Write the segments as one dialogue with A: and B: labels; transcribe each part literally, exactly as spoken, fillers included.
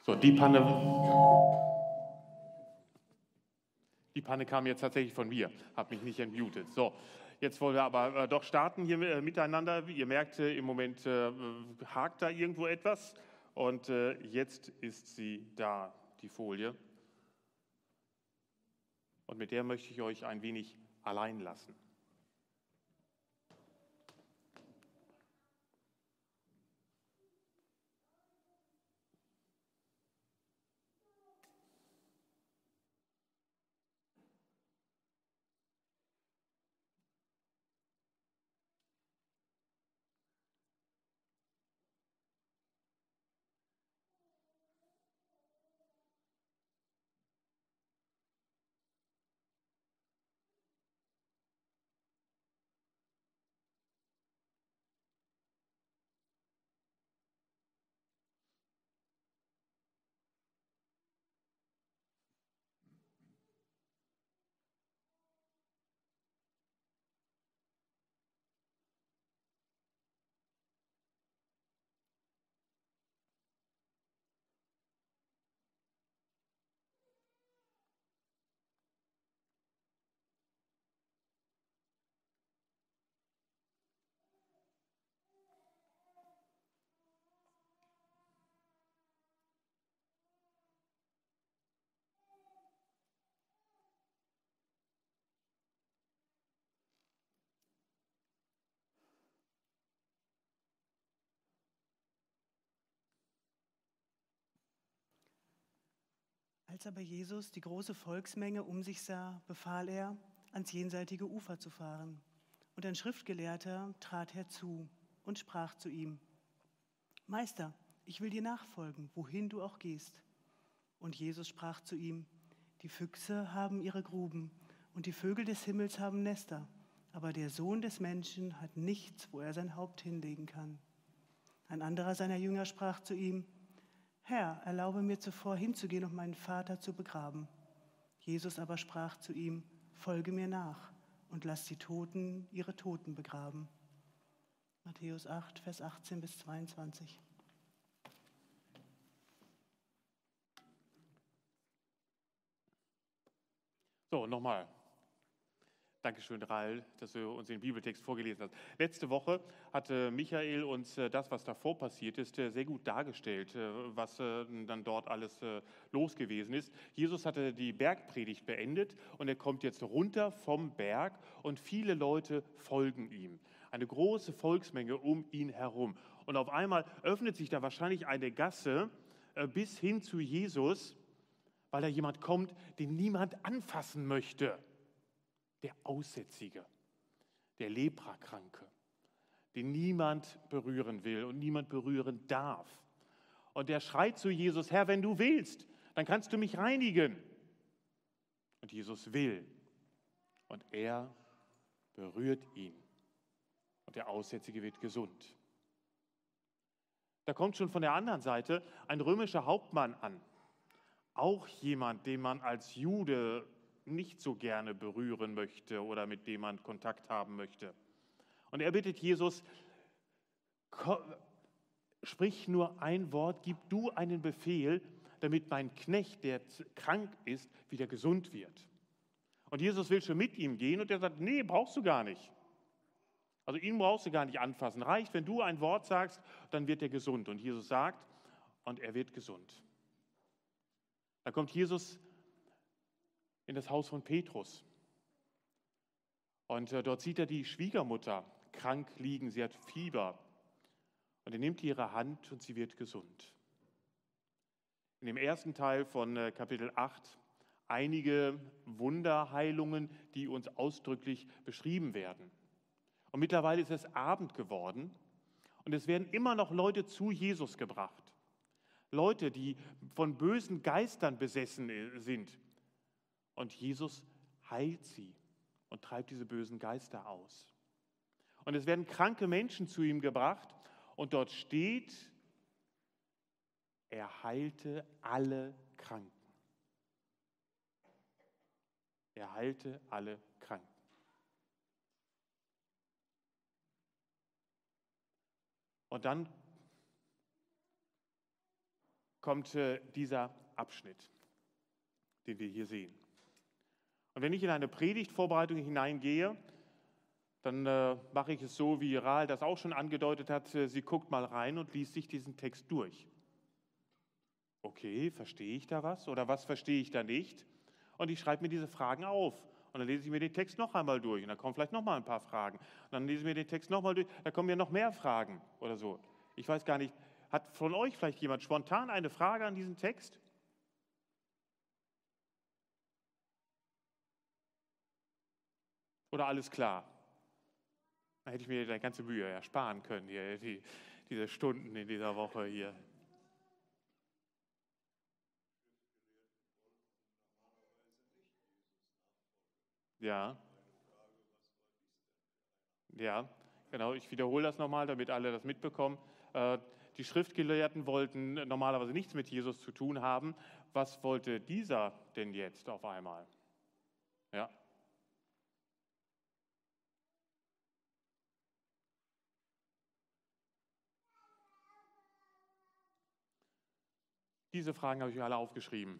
A: So, die Panne, die Panne kam jetzt tatsächlich von mir, habe mich nicht entmutet. So, jetzt wollen wir aber äh, doch starten hier äh, miteinander. Ihr merkt, äh, im Moment äh, hakt da irgendwo etwas und äh, jetzt ist sie da, die Folie. Und mit der möchte ich euch ein wenig allein lassen.
B: Als aber Jesus die große Volksmenge um sich sah, befahl er, ans jenseitige Ufer zu fahren. Und ein Schriftgelehrter trat herzu und sprach zu ihm: Meister, ich will dir nachfolgen, wohin du auch gehst. Und Jesus sprach zu ihm: Die Füchse haben ihre Gruben und die Vögel des Himmels haben Nester, aber der Sohn des Menschen hat nichts, wo er sein Haupt hinlegen kann. Ein anderer seiner Jünger sprach zu ihm: Herr, erlaube mir zuvor hinzugehen und meinen Vater zu begraben. Jesus aber sprach zu ihm: Folge mir nach und lass die Toten ihre Toten begraben. Matthäus acht, Vers achtzehn bis zweiundzwanzig.
A: So, nochmal. Dankeschön, Rael, dass du uns den Bibeltext vorgelesen hast. Letzte Woche hatte Michael uns das, was davor passiert ist, sehr gut dargestellt, was dann dort alles los gewesen ist. Jesus hatte die Bergpredigt beendet und er kommt jetzt runter vom Berg und viele Leute folgen ihm. Eine große Volksmenge um ihn herum. Und auf einmal öffnet sich da wahrscheinlich eine Gasse bis hin zu Jesus, weil da jemand kommt, den niemand anfassen möchte. Der Aussätzige, der Leprakranke, den niemand berühren will und niemand berühren darf. Und der schreit zu Jesus: Herr, wenn du willst, dann kannst du mich reinigen. Und Jesus will. Und er berührt ihn. Und der Aussätzige wird gesund. Da kommt schon von der anderen Seite ein römischer Hauptmann an. Auch jemand, den man als Jude nicht so gerne berühren möchte oder mit dem man Kontakt haben möchte. Und er bittet Jesus: Sprich nur ein Wort, gib du einen Befehl, damit mein Knecht, der krank ist, wieder gesund wird. Und Jesus will schon mit ihm gehen und er sagt: Nee, brauchst du gar nicht. Also ihn brauchst du gar nicht anfassen. Reicht, wenn du ein Wort sagst, dann wird er gesund. Und Jesus sagt, und er wird gesund. Da kommt Jesus in das Haus von Petrus. Und äh, dort sieht er die Schwiegermutter krank liegen, sie hat Fieber. Und er nimmt ihre Hand und sie wird gesund. In dem ersten Teil von äh, Kapitel acht einige Wunderheilungen, die uns ausdrücklich beschrieben werden. Und mittlerweile ist es Abend geworden und es werden immer noch Leute zu Jesus gebracht. Leute, die von bösen Geistern besessen sind. Und Jesus heilt sie und treibt diese bösen Geister aus. Und es werden kranke Menschen zu ihm gebracht und dort steht, er heilte alle Kranken. Er heilte alle Kranken. Und dann kommt äh, dieser Abschnitt, den wir hier sehen. Und wenn ich in eine Predigtvorbereitung hineingehe, dann äh, mache ich es so, wie Rahel das auch schon angedeutet hat. Äh, sie guckt mal rein und liest sich diesen Text durch. Okay, verstehe ich da was oder was verstehe ich da nicht? Und ich schreibe mir diese Fragen auf. Und dann lese ich mir den Text noch einmal durch. Und dann kommen vielleicht noch mal ein paar Fragen. Und dann lese ich mir den Text noch mal durch. Da kommen ja noch mehr Fragen oder so. Ich weiß gar nicht, hat von euch vielleicht jemand spontan eine Frage an diesen Text? Oder alles klar? Da hätte ich mir die ganze Mühe ersparen können, hier, die, diese Stunden in dieser Woche hier. Ja. Ja, genau. Ich wiederhole das nochmal, damit alle das mitbekommen. Äh, Die Schriftgelehrten wollten normalerweise nichts mit Jesus zu tun haben. Was wollte dieser denn jetzt auf einmal? Ja. Diese Fragen habe ich mir alle aufgeschrieben.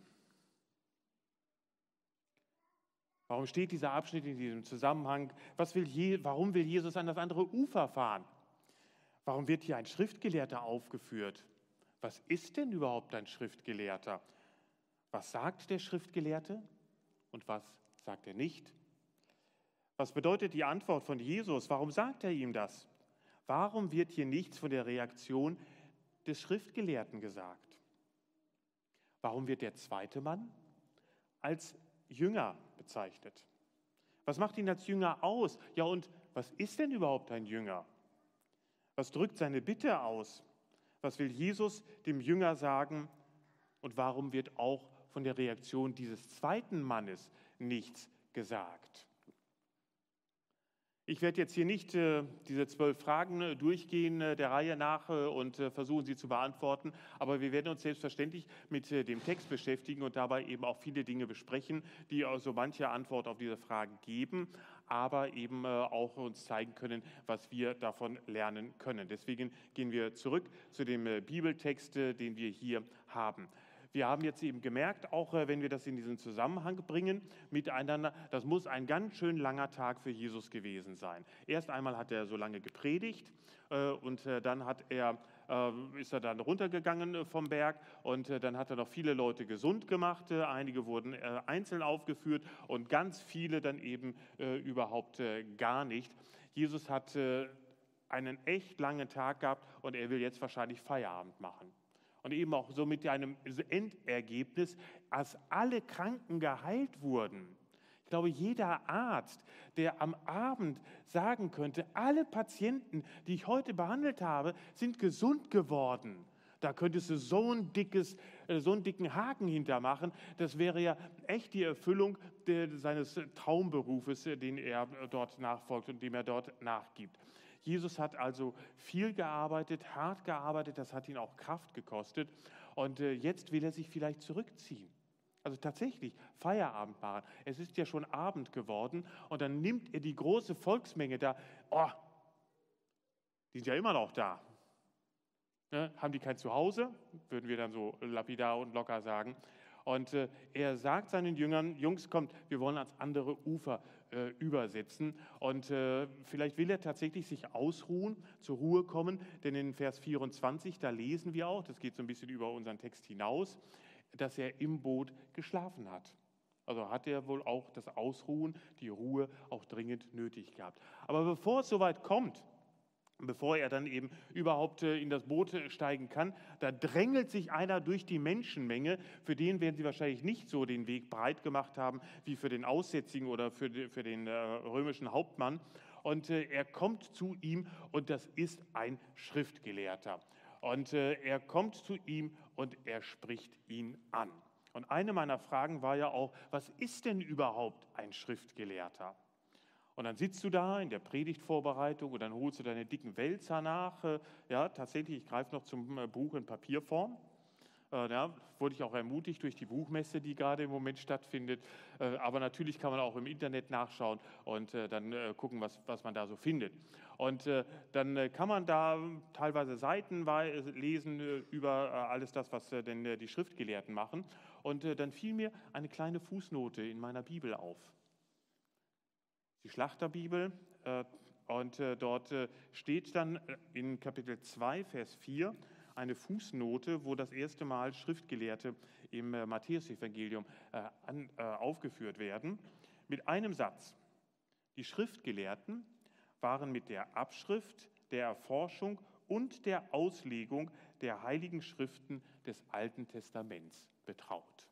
A: Warum steht dieser Abschnitt in diesem Zusammenhang? Was will Je- warum will Jesus an das andere Ufer fahren? Warum wird hier ein Schriftgelehrter aufgeführt? Was ist denn überhaupt ein Schriftgelehrter? Was sagt der Schriftgelehrte und was sagt er nicht? Was bedeutet die Antwort von Jesus? Warum sagt er ihm das? Warum wird hier nichts von der Reaktion des Schriftgelehrten gesagt? Warum wird der zweite Mann als Jünger bezeichnet? Was macht ihn als Jünger aus? Ja, und was ist denn überhaupt ein Jünger? Was drückt seine Bitte aus? Was will Jesus dem Jünger sagen? Und warum wird auch von der Reaktion dieses zweiten Mannes nichts gesagt? Ich werde jetzt hier nicht äh, diese zwölf Fragen äh, durchgehen äh, der Reihe nach äh, und äh, versuchen, sie zu beantworten, aber wir werden uns selbstverständlich mit äh, dem Text beschäftigen und dabei eben auch viele Dinge besprechen, die auch so manche Antwort auf diese Fragen geben, aber eben äh, auch uns zeigen können, was wir davon lernen können. Deswegen gehen wir zurück zu dem äh, Bibeltext, äh, den wir hier haben. Wir haben jetzt eben gemerkt, auch äh, wenn wir das in diesen Zusammenhang bringen miteinander, das muss ein ganz schön langer Tag für Jesus gewesen sein. Erst einmal hat er so lange gepredigt äh, und äh, dann hat er, äh, ist er dann runtergegangen äh, vom Berg und äh, dann hat er noch viele Leute gesund gemacht. Äh, einige wurden äh, einzeln aufgeführt und ganz viele dann eben äh, überhaupt äh, gar nicht. Jesus hat äh, einen echt langen Tag gehabt und er will jetzt wahrscheinlich Feierabend machen. Und eben auch so mit einem Endergebnis, als alle Kranken geheilt wurden. Ich glaube, jeder Arzt, der am Abend sagen könnte, alle Patienten, die ich heute behandelt habe, sind gesund geworden. Da könntest du so, ein dickes, so einen dicken Haken hintermachen. Das wäre ja echt die Erfüllung de, seines Traumberufes, den er dort nachfolgt und dem er dort nachgibt. Jesus hat also viel gearbeitet, hart gearbeitet, das hat ihn auch Kraft gekostet. Und jetzt will er sich vielleicht zurückziehen. Also tatsächlich Feierabend machen. Es ist ja schon Abend geworden und dann nimmt er die große Volksmenge da. Oh, die sind ja immer noch da. Ne? Haben die kein Zuhause? Würden wir dann so lapidar und locker sagen. Und äh, er sagt seinen Jüngern, Jungs, kommt, wir wollen ans andere Ufer äh, übersetzen. Und äh, vielleicht will er tatsächlich sich ausruhen, zur Ruhe kommen, denn in Vers vierundzwanzig, da lesen wir auch, das geht so ein bisschen über unseren Text hinaus, dass er im Boot geschlafen hat. Also hat er wohl auch das Ausruhen, die Ruhe auch dringend nötig gehabt. Aber bevor es soweit kommt, bevor er dann eben überhaupt in das Boot steigen kann, da drängelt sich einer durch die Menschenmenge, für den werden sie wahrscheinlich nicht so den Weg breit gemacht haben, wie für den Aussätzigen oder für den römischen Hauptmann. Und er kommt zu ihm und das ist ein Schriftgelehrter. Und er kommt zu ihm und er spricht ihn an. Und eine meiner Fragen war ja auch, was ist denn überhaupt ein Schriftgelehrter? Und dann sitzt du da in der Predigtvorbereitung und dann holst du deine dicken Wälzer nach. Ja, tatsächlich, ich greife noch zum Buch in Papierform. Äh, ja, wurde ich auch ermutigt durch die Buchmesse, die gerade im Moment stattfindet. Äh, aber natürlich kann man auch im Internet nachschauen und äh, dann äh, gucken, was, was man da so findet. Und äh, dann äh, kann man da teilweise Seiten lesen äh, über äh, alles das, was äh, denn äh, die Schriftgelehrten machen. Und äh, dann fiel mir eine kleine Fußnote in meiner Bibel auf. Die Schlachterbibel. Äh, und äh, dort äh, steht dann in Kapitel zwei, Vers vier, eine Fußnote, wo das erste Mal Schriftgelehrte im äh, Matthäusevangelium äh, an, äh, aufgeführt werden, mit einem Satz. Die Schriftgelehrten waren mit der Abschrift, der Erforschung und der Auslegung der Heiligen Schriften des Alten Testaments betraut.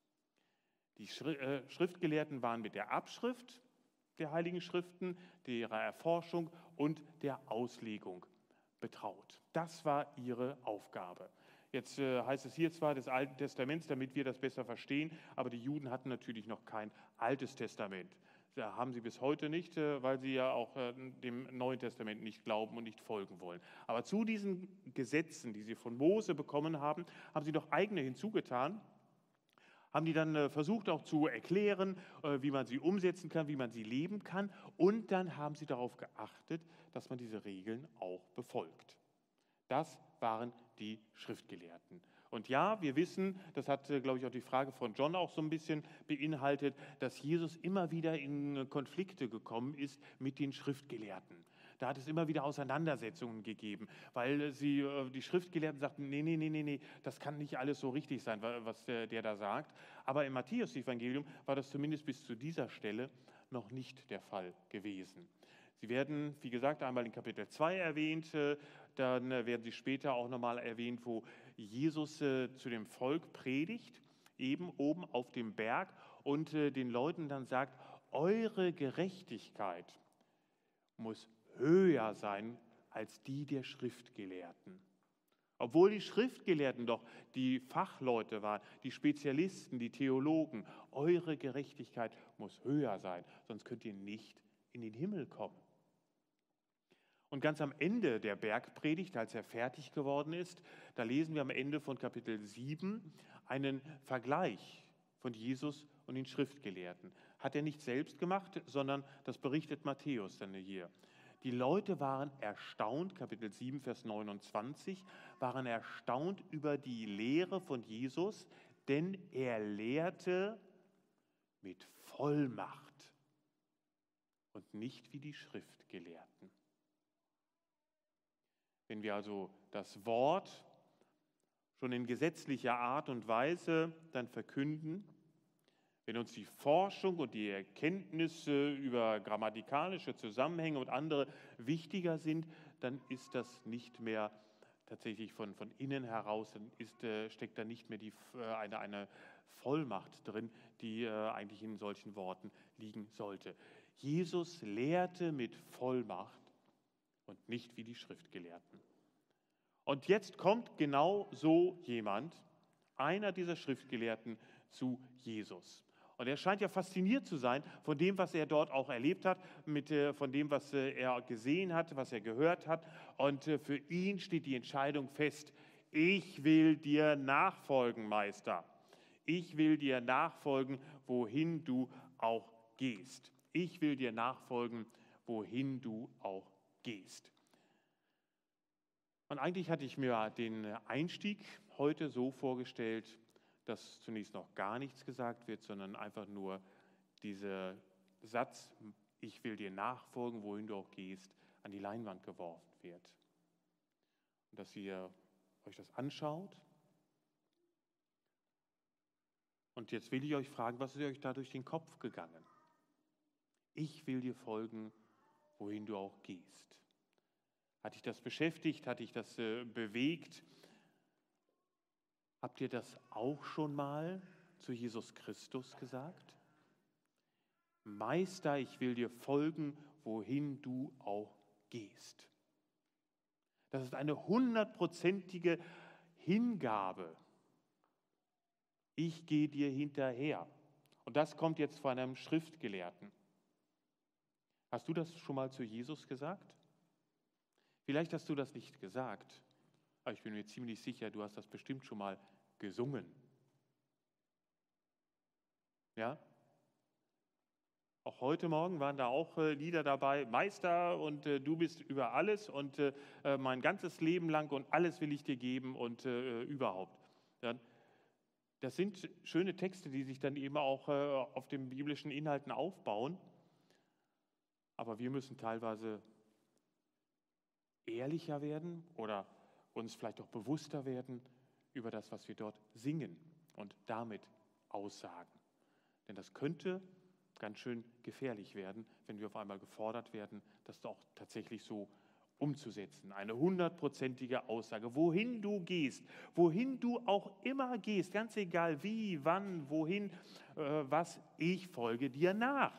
A: Die Schriftgelehrten waren mit der Abschrift der Heiligen Schriften, ihrer Erforschung und der Auslegung betraut. Das war ihre Aufgabe. Jetzt äh, heißt es hier zwar des Alten Testaments, damit wir das besser verstehen, aber die Juden hatten natürlich noch kein Altes Testament. Das haben sie bis heute nicht, äh, weil sie ja auch äh, dem Neuen Testament nicht glauben und nicht folgen wollen. Aber zu diesen Gesetzen, die sie von Mose bekommen haben, haben sie noch eigene hinzugetan, haben die dann äh, versucht auch zu erklären, äh, wie man sie umsetzen kann, wie man sie leben kann. Und dann haben sie darauf geachtet, dass man diese Regeln auch befolgt. Das waren die Schriftgelehrten. Und ja, wir wissen, das hat, äh, glaube ich, auch die Frage von John auch so ein bisschen beinhaltet, dass Jesus immer wieder in Konflikte gekommen ist mit den Schriftgelehrten. Da hat es immer wieder Auseinandersetzungen gegeben, weil sie, die Schriftgelehrten sagten, nee, nee, nee, nee, nee, das kann nicht alles so richtig sein, was der, der da sagt. Aber im Matthäus-Evangelium war das zumindest bis zu dieser Stelle noch nicht der Fall gewesen. Sie werden, wie gesagt, einmal in Kapitel zwei erwähnt, dann werden sie später auch nochmal erwähnt, wo Jesus zu dem Volk predigt, eben oben auf dem Berg und den Leuten dann sagt, eure Gerechtigkeit muss höher sein als die der Schriftgelehrten. Obwohl die Schriftgelehrten doch die Fachleute waren, die Spezialisten, die Theologen, eure Gerechtigkeit muss höher sein, sonst könnt ihr nicht in den Himmel kommen. Und ganz am Ende der Bergpredigt, als er fertig geworden ist, da lesen wir am Ende von Kapitel sieben einen Vergleich von Jesus und den Schriftgelehrten. Hat er nicht selbst gemacht, sondern das berichtet Matthäus dann hier. Die Leute waren erstaunt, Kapitel sieben, Vers neunundzwanzig, waren erstaunt über die Lehre von Jesus, denn er lehrte mit Vollmacht und nicht wie die Schriftgelehrten. Wenn wir also das Wort schon in gesetzlicher Art und Weise dann verkünden, wenn uns die Forschung und die Erkenntnisse über grammatikalische Zusammenhänge und andere wichtiger sind, dann ist das nicht mehr tatsächlich von, von innen heraus, dann ist, äh, steckt da nicht mehr die, äh, eine, eine Vollmacht drin, die äh, eigentlich in solchen Worten liegen sollte. Jesus lehrte mit Vollmacht und nicht wie die Schriftgelehrten. Und jetzt kommt genau so jemand, einer dieser Schriftgelehrten, zu Jesus. Und er scheint ja fasziniert zu sein von dem, was er dort auch erlebt hat, mit, äh, von dem, was äh, er gesehen hat, was er gehört hat. Und äh, für ihn steht die Entscheidung fest, ich will dir nachfolgen, Meister. Ich will dir nachfolgen, wohin du auch gehst. Ich will dir nachfolgen, wohin du auch gehst. Und eigentlich hatte ich mir den Einstieg heute so vorgestellt, dass zunächst noch gar nichts gesagt wird, sondern einfach nur dieser Satz, ich will dir nachfolgen, wohin du auch gehst, an die Leinwand geworfen wird. Und dass ihr euch das anschaut. Und jetzt will ich euch fragen, was ist euch da durch den Kopf gegangen? Ich will dir folgen, wohin du auch gehst. Hat dich das beschäftigt? Hat dich das äh, bewegt? Habt ihr das auch schon mal zu Jesus Christus gesagt? Meister, ich will dir folgen, wohin du auch gehst. Das ist eine hundertprozentige Hingabe. Ich gehe dir hinterher. Und das kommt jetzt von einem Schriftgelehrten. Hast du das schon mal zu Jesus gesagt? Vielleicht hast du das nicht gesagt, aber ich bin mir ziemlich sicher, du hast das bestimmt schon mal gesungen. Ja? Auch heute Morgen waren da auch äh, Lieder dabei, Meister und äh, du bist über alles und äh, mein ganzes Leben lang und alles will ich dir geben und äh, überhaupt. Ja? Das sind schöne Texte, die sich dann eben auch äh, auf den biblischen Inhalten aufbauen. Aber wir müssen teilweise ehrlicher werden oder uns vielleicht auch bewusster werden über das, was wir dort singen und damit aussagen. Denn das könnte ganz schön gefährlich werden, wenn wir auf einmal gefordert werden, das auch tatsächlich so umzusetzen. Eine hundertprozentige Aussage, wohin du gehst, wohin du auch immer gehst, ganz egal wie, wann, wohin, äh, was, ich folge dir nach.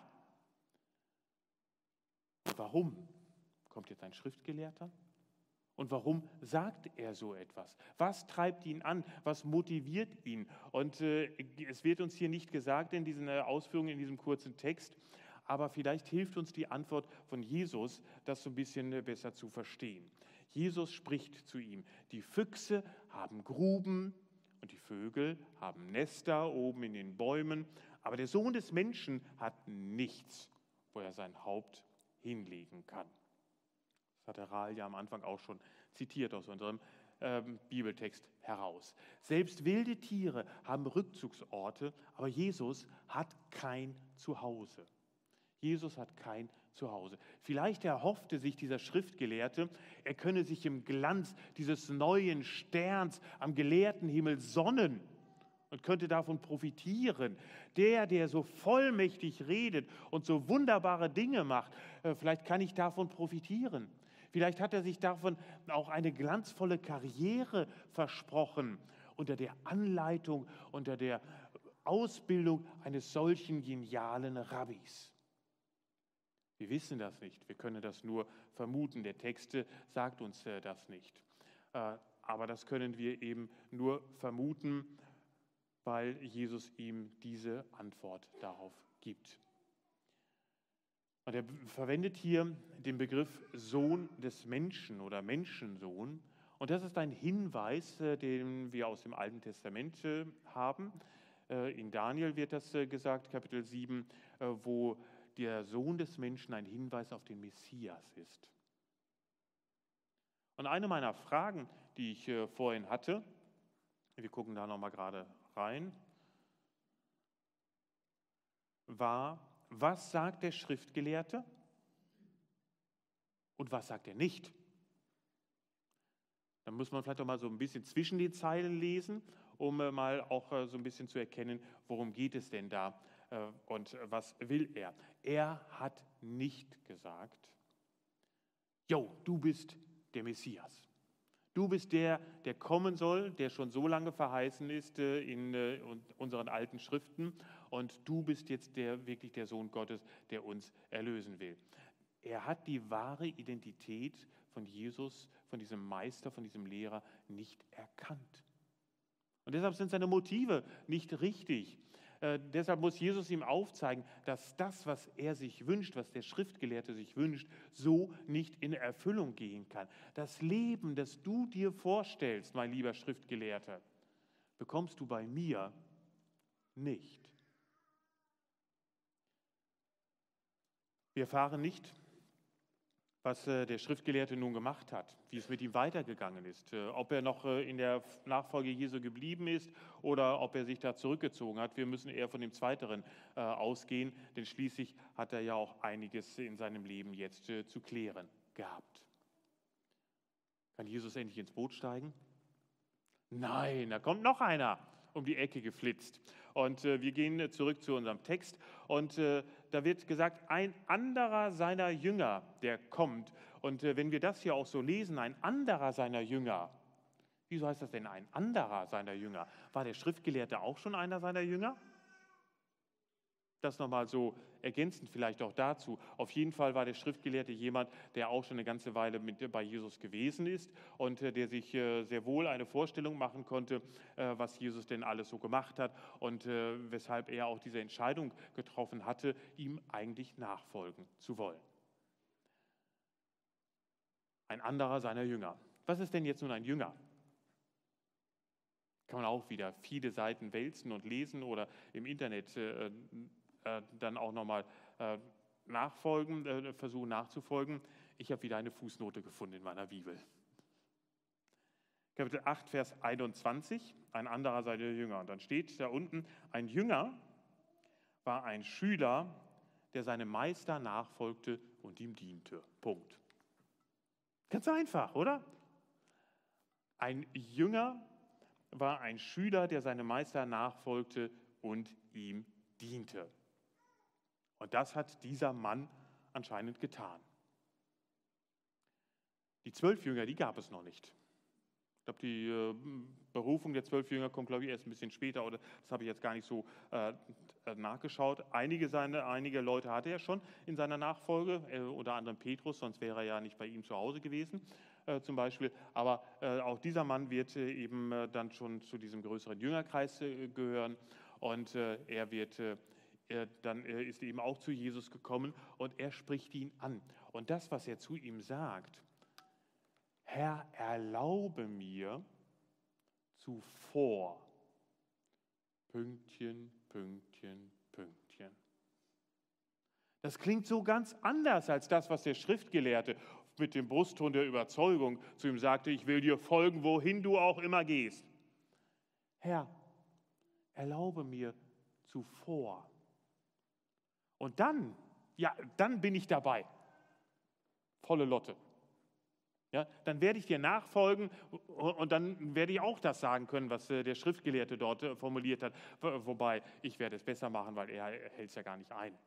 A: Warum? Kommt jetzt ein Schriftgelehrter? Und warum sagt er so etwas? Was treibt ihn an? Was motiviert ihn? Und äh, es wird uns hier nicht gesagt in diesen äh, Ausführungen, in diesem kurzen Text, aber vielleicht hilft uns die Antwort von Jesus, das so ein bisschen äh, besser zu verstehen. Jesus spricht zu ihm, die Füchse haben Gruben und die Vögel haben Nester oben in den Bäumen, aber der Sohn des Menschen hat nichts, wo er sein Haupt hinlegen kann. Das hat der Rahl ja am Anfang auch schon zitiert aus unserem ähm, Bibeltext heraus. Selbst wilde Tiere haben Rückzugsorte, aber Jesus hat kein Zuhause. Jesus hat kein Zuhause. Vielleicht erhoffte sich dieser Schriftgelehrte, er könne sich im Glanz dieses neuen Sterns am geleerten Himmel sonnen und könnte davon profitieren. Der, der so vollmächtig redet und so wunderbare Dinge macht, äh, vielleicht kann ich davon profitieren. Vielleicht hat er sich davon auch eine glanzvolle Karriere versprochen, unter der Anleitung, unter der Ausbildung eines solchen genialen Rabbis. Wir wissen das nicht, wir können das nur vermuten. Der Text sagt uns äh, das nicht. Äh, aber das können wir eben nur vermuten, weil Jesus ihm diese Antwort darauf gibt. Und er verwendet hier den Begriff Sohn des Menschen oder Menschensohn. Und das ist ein Hinweis, den wir aus dem Alten Testament haben. In Daniel wird das gesagt, Kapitel sieben, wo der Sohn des Menschen ein Hinweis auf den Messias ist. Und eine meiner Fragen, die ich vorhin hatte, wir gucken da nochmal gerade rein, war, was sagt der Schriftgelehrte und was sagt er nicht? Dann muss man vielleicht auch mal so ein bisschen zwischen den Zeilen lesen, um mal auch so ein bisschen zu erkennen, worum geht es denn da und was will er. Er hat nicht gesagt, jo, du bist der Messias. Du bist der, der kommen soll, der schon so lange verheißen ist in unseren alten Schriften. Und du bist jetzt der, wirklich der Sohn Gottes, der uns erlösen will. Er hat die wahre Identität von Jesus, von diesem Meister, von diesem Lehrer nicht erkannt. Und deshalb sind seine Motive nicht richtig. Äh, deshalb muss Jesus ihm aufzeigen, dass das, was er sich wünscht, was der Schriftgelehrte sich wünscht, so nicht in Erfüllung gehen kann. Das Leben, das du dir vorstellst, mein lieber Schriftgelehrter, bekommst du bei mir nicht. Wir erfahren nicht, was der Schriftgelehrte nun gemacht hat, wie es mit ihm weitergegangen ist, ob er noch in der Nachfolge Jesu geblieben ist oder ob er sich da zurückgezogen hat. Wir müssen eher von dem Zweiteren ausgehen, denn schließlich hat er ja auch einiges in seinem Leben jetzt zu klären gehabt. Kann Jesus endlich ins Boot steigen? Nein, da kommt noch einer um die Ecke geflitzt. Und äh, wir gehen zurück zu unserem Text und äh, da wird gesagt, ein anderer seiner Jünger, der kommt. Und äh, wenn wir das hier auch so lesen, ein anderer seiner Jünger, wieso heißt das denn ein anderer seiner Jünger? War der Schriftgelehrte auch schon einer seiner Jünger? Das nochmal so ergänzend vielleicht auch dazu. Auf jeden Fall war der Schriftgelehrte jemand, der auch schon eine ganze Weile mit bei Jesus gewesen ist und der sich sehr wohl eine Vorstellung machen konnte, was Jesus denn alles so gemacht hat und weshalb er auch diese Entscheidung getroffen hatte, ihm eigentlich nachfolgen zu wollen. Ein anderer seiner Jünger. Was ist denn jetzt nun ein Jünger? Kann man auch wieder viele Seiten wälzen und lesen oder im Internet äh, äh, dann auch nochmal äh, nachfolgen, äh, versuchen nachzufolgen. Ich habe wieder eine Fußnote gefunden in meiner Bibel. Kapitel acht, Vers einundzwanzig, ein anderer sei der Jünger. Und dann steht da unten, ein Jünger war ein Schüler, der seinem Meister nachfolgte und ihm diente. Punkt. Ganz einfach, oder? Ein Jünger war ein Schüler, der seinem Meister nachfolgte und ihm diente. Und das hat dieser Mann anscheinend getan. Die zwölf Jünger, die gab es noch nicht. Ich glaube, die äh, Berufung der zwölf Jünger kommt, glaube ich, erst ein bisschen später, oder das habe ich jetzt gar nicht so äh, nachgeschaut. Einige, seine, einige Leute hatte er schon in seiner Nachfolge, äh, unter anderem Petrus, sonst wäre er ja nicht bei ihm zu Hause gewesen, äh, zum Beispiel. Aber äh, auch dieser Mann wird äh, eben äh, dann schon zu diesem größeren Jüngerkreis äh, gehören und äh, er wird, äh, er, dann äh, ist eben auch zu Jesus gekommen und er spricht ihn an. Und das, was er zu ihm sagt, Herr, erlaube mir zuvor, Pünktchen, Pünktchen, Pünktchen. Das klingt so ganz anders als das, was der Schriftgelehrte mit dem Brustton der Überzeugung zu ihm sagte, ich will dir folgen, wohin du auch immer gehst. Herr, erlaube mir zuvor. Und dann, ja, dann bin ich dabei. Volle Lotte. Ja, dann werde ich dir nachfolgen und dann werde ich auch das sagen können, was der Schriftgelehrte dort formuliert hat. Wobei, ich werde es besser machen, weil er hält es ja gar nicht ein.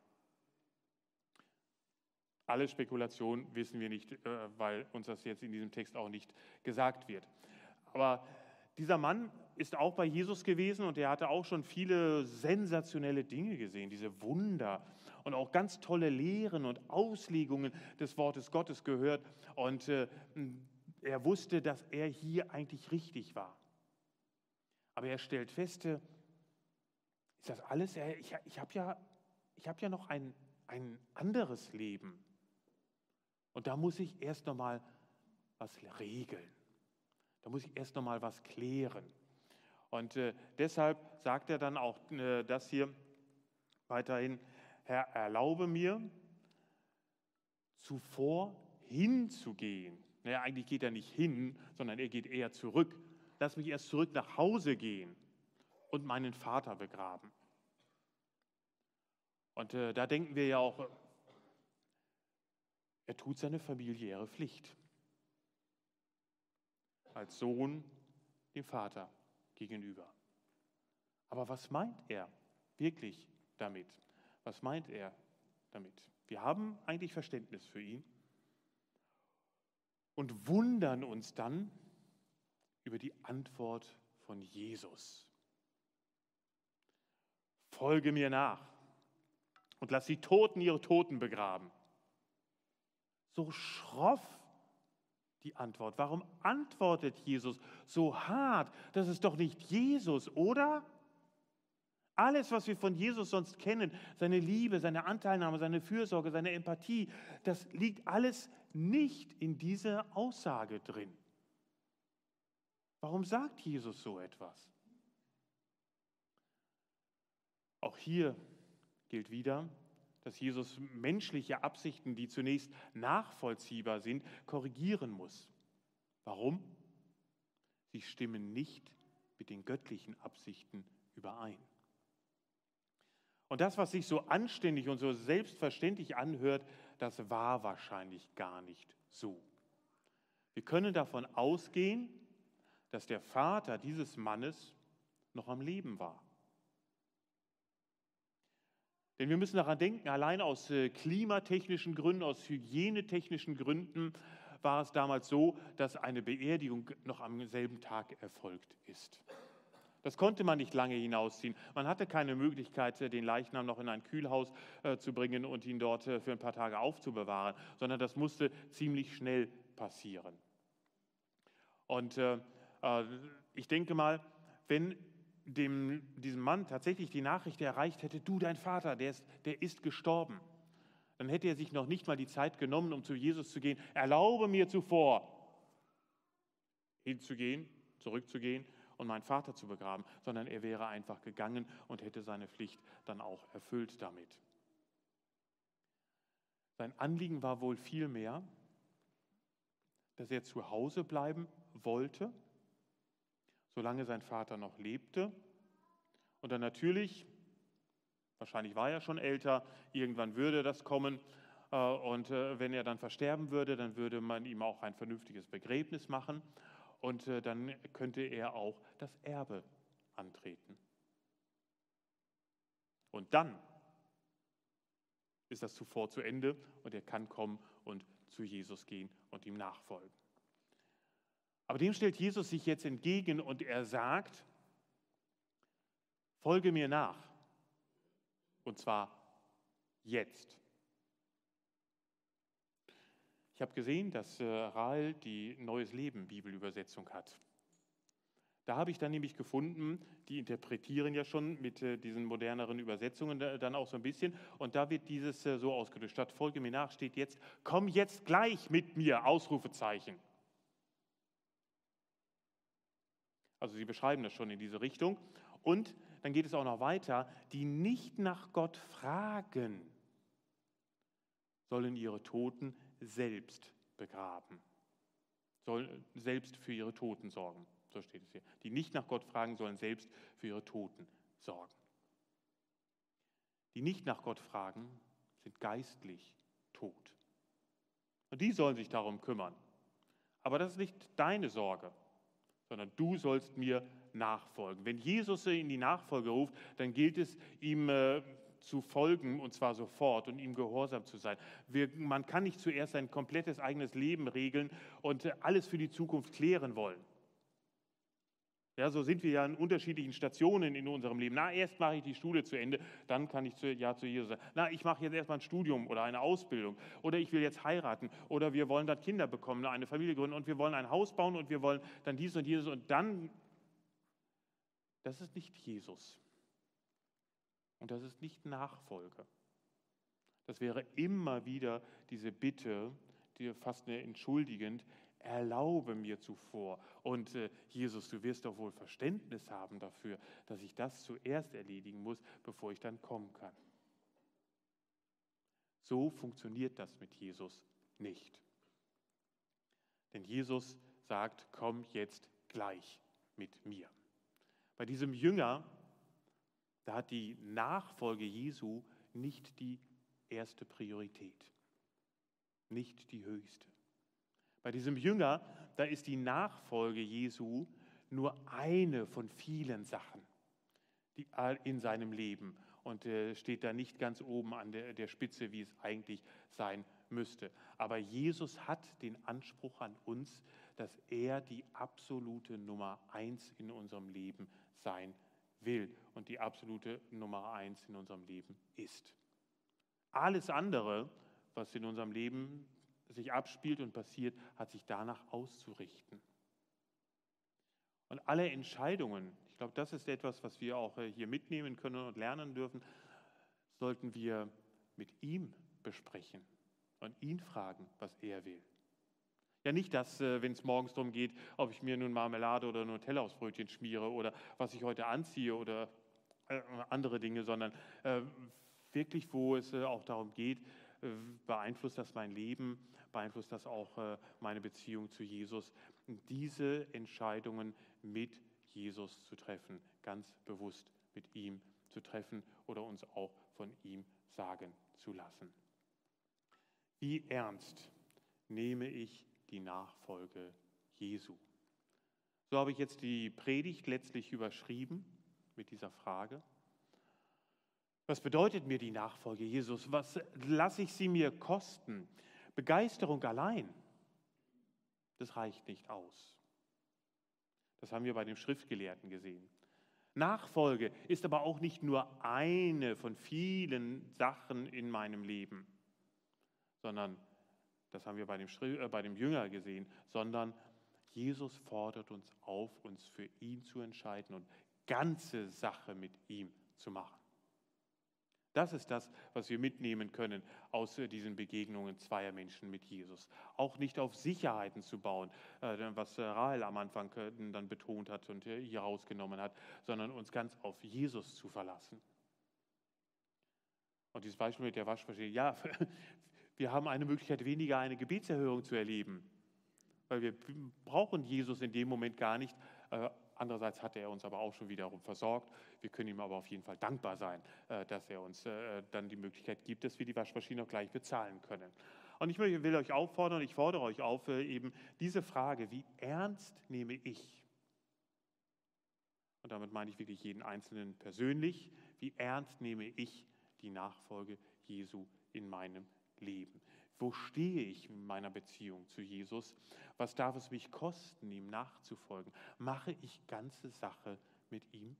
A: Alle Spekulationen wissen wir nicht, weil uns das jetzt in diesem Text auch nicht gesagt wird. Aber dieser Mann ist auch bei Jesus gewesen und er hatte auch schon viele sensationelle Dinge gesehen, diese Wunder und auch ganz tolle Lehren und Auslegungen des Wortes Gottes gehört. Und äh, er wusste, dass er hier eigentlich richtig war. Aber er stellt fest, ist das alles? Ich, ich habe ja, ich hab ja noch ein, ein anderes Leben. Und da muss ich erst noch mal was regeln. Da muss ich erst noch mal was klären. Und äh, deshalb sagt er dann auch äh, das hier weiterhin, Herr, erlaube mir, zuvor hinzugehen. Naja, eigentlich geht er nicht hin, sondern er geht eher zurück. Lass mich erst zurück nach Hause gehen und meinen Vater begraben. Und äh, da denken wir ja auch, er tut seine familiäre Pflicht. Als Sohn dem Vater gegenüber. Aber was meint er wirklich damit? Was meint er damit? Wir haben eigentlich Verständnis für ihn und wundern uns dann über die Antwort von Jesus. Folge mir nach und lass die Toten ihre Toten begraben. So schroff die Antwort. Warum antwortet Jesus so hart? Das ist doch nicht Jesus, oder? Alles, was wir von Jesus sonst kennen, seine Liebe, seine Anteilnahme, seine Fürsorge, seine Empathie, das liegt alles nicht in dieser Aussage drin. Warum sagt Jesus so etwas? Auch hier gilt wieder, dass Jesus menschliche Absichten, die zunächst nachvollziehbar sind, korrigieren muss. Warum? Sie stimmen nicht mit den göttlichen Absichten überein. Und das, was sich so anständig und so selbstverständlich anhört, das war wahrscheinlich gar nicht so. Wir können davon ausgehen, dass der Vater dieses Mannes noch am Leben war. Denn wir müssen daran denken, allein aus klimatechnischen Gründen, aus hygienetechnischen Gründen war es damals so, dass eine Beerdigung noch am selben Tag erfolgt ist. Das konnte man nicht lange hinausziehen. Man hatte keine Möglichkeit, den Leichnam noch in ein Kühlhaus äh, zu bringen und ihn dort äh, für ein paar Tage aufzubewahren, sondern das musste ziemlich schnell passieren. Und äh, äh, ich denke mal, wenn dem, diesem Mann tatsächlich die Nachricht erreicht hätte, du, dein Vater, der ist, der ist gestorben, dann hätte er sich noch nicht mal die Zeit genommen, um zu Jesus zu gehen. Erlaube mir zuvor, hinzugehen, zurückzugehen und meinen Vater zu begraben, sondern er wäre einfach gegangen und hätte seine Pflicht dann auch erfüllt damit. Sein Anliegen war wohl vielmehr, dass er zu Hause bleiben wollte, solange sein Vater noch lebte. Und dann natürlich, wahrscheinlich war er schon älter, irgendwann würde das kommen. Und wenn er dann versterben würde, dann würde man ihm auch ein vernünftiges Begräbnis machen. Und dann könnte er auch das Erbe antreten. Und dann ist das zuvor zu Ende und er kann kommen und zu Jesus gehen und ihm nachfolgen. Aber dem stellt Jesus sich jetzt entgegen und er sagt, folge mir nach. Und zwar jetzt. Ich habe gesehen, dass äh, Rahel die Neues Leben Bibelübersetzung hat. Da habe ich dann nämlich gefunden, die interpretieren ja schon mit äh, diesen moderneren Übersetzungen da, dann auch so ein bisschen. Und da wird dieses äh, so ausgedrückt. Statt folge mir nach steht jetzt, komm jetzt gleich mit mir, Ausrufezeichen. Also sie beschreiben das schon in diese Richtung. Und dann geht es auch noch weiter, die nicht nach Gott fragen, sollen ihre Toten selbst begraben, sollen selbst für ihre Toten sorgen. So steht es hier. Die nicht nach Gott fragen, sollen selbst für ihre Toten sorgen. Die nicht nach Gott fragen, sind geistlich tot. Und die sollen sich darum kümmern. Aber das ist nicht deine Sorge, sondern du sollst mir nachfolgen. Wenn Jesus in die Nachfolge ruft, dann gilt es, ihm äh, zu folgen, und zwar sofort, und ihm gehorsam zu sein. Wir, man kann nicht zuerst sein komplettes eigenes Leben regeln und äh, alles für die Zukunft klären wollen. Ja, so sind wir ja an unterschiedlichen Stationen in unserem Leben. Na, erst mache ich die Schule zu Ende, dann kann ich zu, ja zu Jesus sagen. Na, ich mache jetzt erstmal ein Studium oder eine Ausbildung oder ich will jetzt heiraten oder wir wollen dann Kinder bekommen, eine Familie gründen und wir wollen ein Haus bauen und wir wollen dann dies und jenes und dann, das ist nicht Jesus. Und das ist nicht Nachfolge. Das wäre immer wieder diese Bitte, die fast eine entschuldigend, erlaube mir zuvor. Und äh, Jesus, du wirst doch wohl Verständnis haben dafür, dass ich das zuerst erledigen muss, bevor ich dann kommen kann. So funktioniert das mit Jesus nicht. Denn Jesus sagt, komm jetzt gleich mit mir. Bei diesem Jünger, da hat die Nachfolge Jesu nicht die erste Priorität, nicht die höchste. Bei diesem Jünger, da ist die Nachfolge Jesu nur eine von vielen Sachen die in seinem Leben und äh, steht da nicht ganz oben an der, der Spitze, wie es eigentlich sein müsste. Aber Jesus hat den Anspruch an uns, dass er die absolute Nummer eins in unserem Leben sein will und die absolute Nummer eins in unserem Leben ist. Alles andere, was in unserem Leben sich abspielt und passiert, hat sich danach auszurichten. Und alle Entscheidungen, ich glaube, das ist etwas, was wir auch hier mitnehmen können und lernen dürfen, sollten wir mit ihm besprechen und ihn fragen, was er will. Ja, nicht das, wenn es morgens darum geht, ob ich mir nun Marmelade oder Nutella aufs Brötchen schmiere oder was ich heute anziehe oder andere Dinge, sondern wirklich, wo es auch darum geht, beeinflusst das mein Leben, beeinflusst das auch meine Beziehung zu Jesus. Diese Entscheidungen mit Jesus zu treffen, ganz bewusst mit ihm zu treffen oder uns auch von ihm sagen zu lassen. Wie ernst nehme ich die Nachfolge Jesu? So habe ich jetzt die Predigt letztlich überschrieben mit dieser Frage. Was bedeutet mir die Nachfolge Jesus? Was lasse ich sie mir kosten? Begeisterung allein, das reicht nicht aus. Das haben wir bei dem Schriftgelehrten gesehen. Nachfolge ist aber auch nicht nur eine von vielen Sachen in meinem Leben, sondern, das haben wir bei dem, Schri- äh, bei dem Jünger gesehen, sondern Jesus fordert uns auf, uns für ihn zu entscheiden und ganze Sache mit ihm zu machen. Das ist das, was wir mitnehmen können aus diesen Begegnungen zweier Menschen mit Jesus. Auch nicht auf Sicherheiten zu bauen, was Rahel am Anfang dann betont hat und hier rausgenommen hat, sondern uns ganz auf Jesus zu verlassen. Und dieses Beispiel mit der Waschmaschine, ja, wir haben eine Möglichkeit weniger, eine Gebetserhörung zu erleben, weil wir brauchen Jesus in dem Moment gar nicht. Andererseits hat er uns aber auch schon wiederum versorgt. Wir können ihm aber auf jeden Fall dankbar sein, dass er uns dann die Möglichkeit gibt, dass wir die Waschmaschine auch gleich bezahlen können. Und ich will euch auffordern, ich fordere euch auf, eben diese Frage, wie ernst nehme ich? Und damit meine ich wirklich jeden Einzelnen persönlich, wie ernst nehme ich die Nachfolge Jesu in meinem Leben? Wo stehe ich in meiner Beziehung zu Jesus? Was darf es mich kosten, ihm nachzufolgen? Mache ich ganze Sache mit ihm?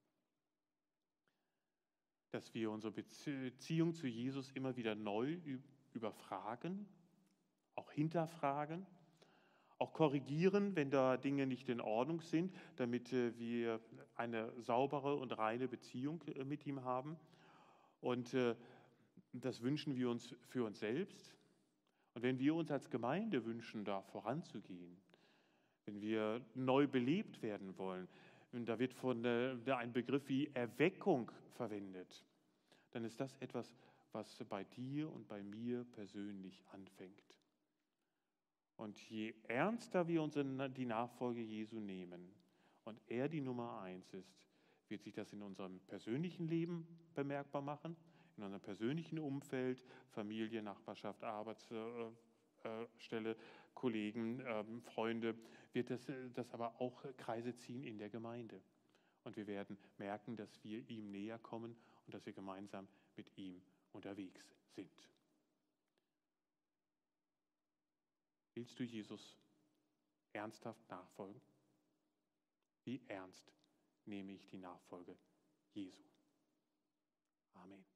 A: Dass wir unsere Beziehung zu Jesus immer wieder neu überfragen, auch hinterfragen, auch korrigieren, wenn da Dinge nicht in Ordnung sind, damit wir eine saubere und reine Beziehung mit ihm haben. Und das wünschen wir uns für uns selbst. Und wenn wir uns als Gemeinde wünschen, da voranzugehen, wenn wir neu belebt werden wollen, da wird von äh, ein Begriff wie Erweckung verwendet, dann ist das etwas, was bei dir und bei mir persönlich anfängt. Und je ernster wir uns in die Nachfolge Jesu nehmen und er die Nummer eins ist, wird sich das in unserem persönlichen Leben bemerkbar machen, in unserem persönlichen Umfeld, Familie, Nachbarschaft, Arbeitsstelle, Kollegen, Freunde, wird das, das aber auch Kreise ziehen in der Gemeinde. Und wir werden merken, dass wir ihm näher kommen und dass wir gemeinsam mit ihm unterwegs sind. Willst du Jesus ernsthaft nachfolgen? Wie ernst nehme ich die Nachfolge Jesu? Amen.